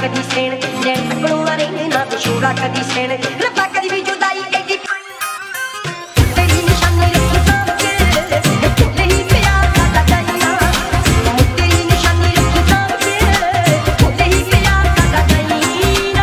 कदी सेण नैन पकड़ो ना रही ना विछोड़ा कदी सेण रब्बा कदी भी जुदाई एडी तेरी निशानी रखी सांभ के तुझे ही प्यार साडा जाईना तेरी निशानी रखी सांभ के तुझे ही प्यार साडा जाईना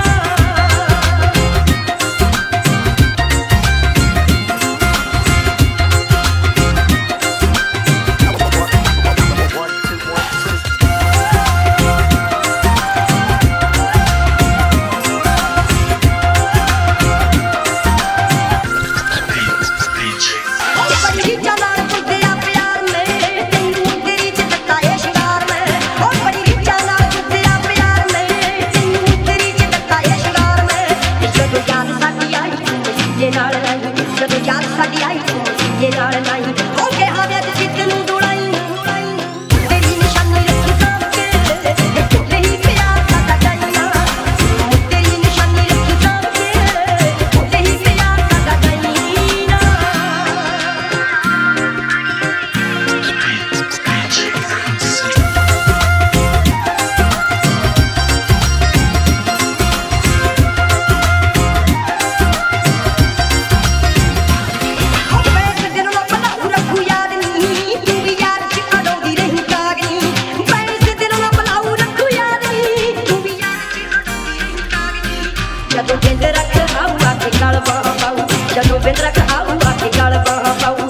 जदों बिंद रख आऊ आके गल बाह पाऊ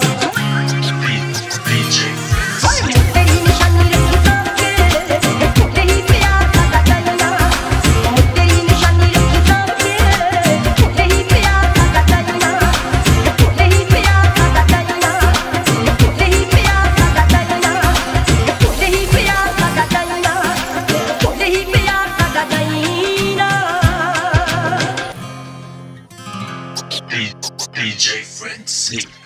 तेरी निशानी रखी सांभ के तुझे ही प्यार साडा जाईना तेरी निशानी रखी सांभ के तुझे ही प्यार साडा जाईना तुझे ही प्यार साडा जाईना तुझे ही प्यार साडा जाईना तुझे ही प्यार साडा जाईना तुझे ही प्यार साडा जाईना DJ Frenzy.